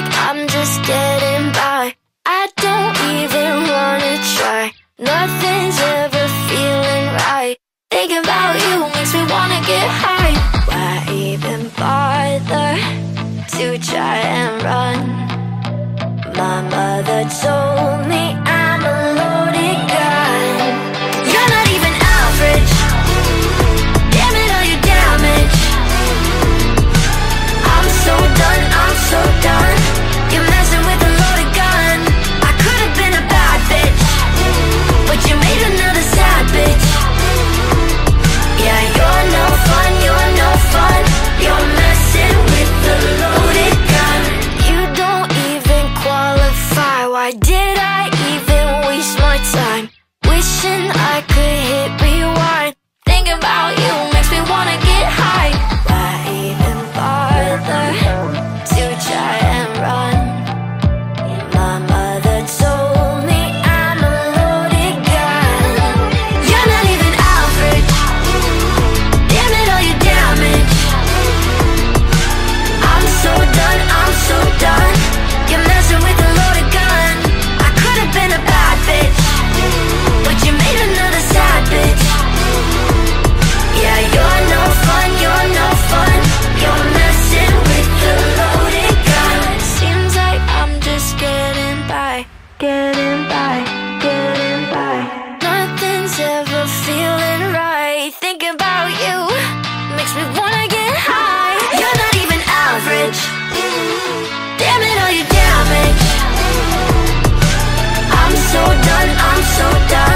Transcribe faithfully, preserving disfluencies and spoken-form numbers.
like I'm just getting by. I don't even wanna try. Nothing's ever feeling right. Thinking about you makes me wanna get high. Why even bother to try and run? My mother told me I'm a loaded gun. You're not even average. Damn it, all you damage. I'm so done, I'm so done. You're messing with a loaded gun. I could have been a bad bitch, but you made another sad bitch. Yeah, you're no fun, you're no fun. You're messing with the loaded gun. You don't even qualify. Why did I even waste my time? Wishing I could hit rewind. Thinking about you makes me wanna get high. Why even bother to try and run? My mother told me I'm a loaded gun. You're not even average. Damn it, all you damage. I'm so done, I'm so done. You're messing with a loaded gun. I could have been a bad bitch, but you made another sad bitch. Yeah, you're no fun, you're no fun. You're messing with the loaded gun. Seems like I'm just getting by, getting by, getting by. Nothing's ever feeling right. Thinking about you makes me wanna get high. You're not even average. Damn it, all you damage. I'm so done, I'm so done.